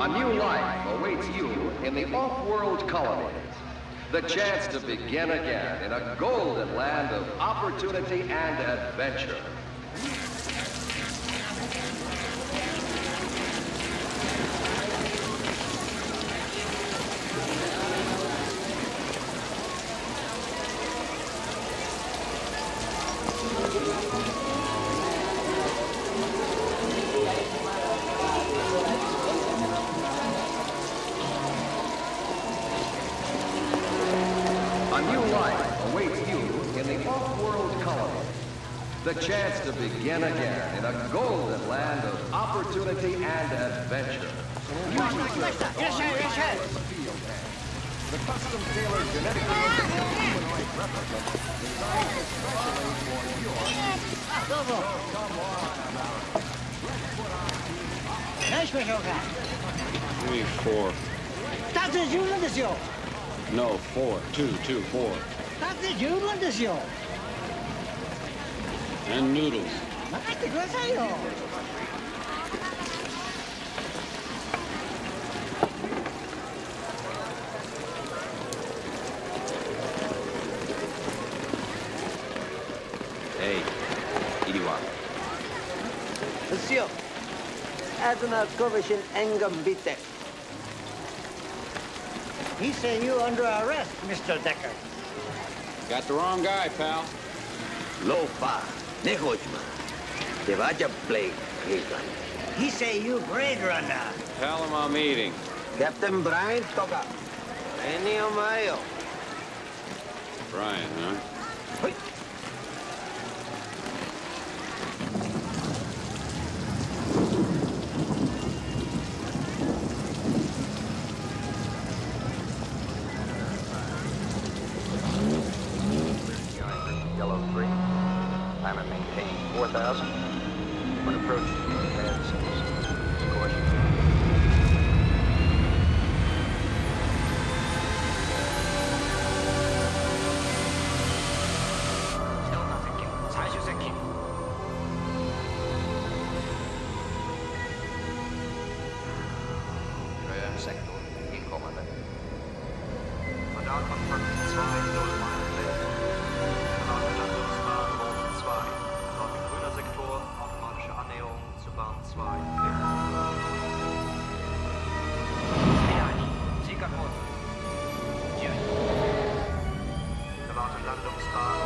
new life awaits you in the off-world colonies. The chance to begin again in a golden land of opportunity and adventure. A new life awaits you in the off-world colony. The chance to begin again in a golden land of opportunity and adventure. The custom-tailored genetically engineered humanoid replica designed especially for your needs. Come on now. Let's put our team up. Give me 4. No, 4. 2, 4. And noodles. Hey, Iriwa. Monsieur, Admiral Kovachin Engam Bitte. He say you under arrest, Mr. Decker. Got the wrong guy, pal. Lofa, Nehojma. Te vaya play, Cleveland. He say you Blade Runner. Tell him I'm eating. Captain Brian Toga. Enio Mayo. Brian, huh? Hey. Yellow 3. Climate maintained 4,000. When approaching, bad signals. Caution. Sektor inkommande. Radarkontakt 2, 0 Meilen. Landungsbahn Bord 2. Dort in grüner Sektor, automatische Annäherung zu Bahn 2. Erwarten Landungsbahn